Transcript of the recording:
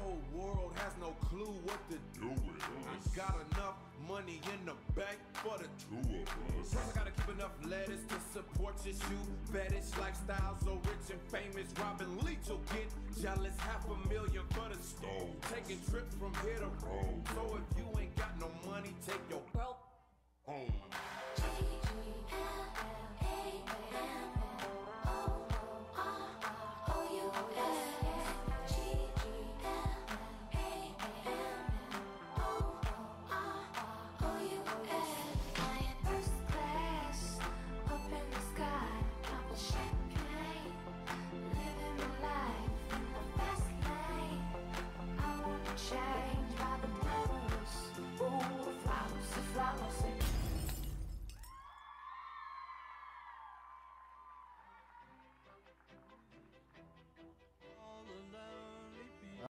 whole world has no clue what to do with us. I got enough money in the bank for the two of us. Plus I gotta keep enough lettuce to support your shoe fetish lifestyle. So rich and famous, Robin Leach will get jealous. $500,000 for the stove, taking trips from here to Rome. So if you ain't got no money, take your belt home.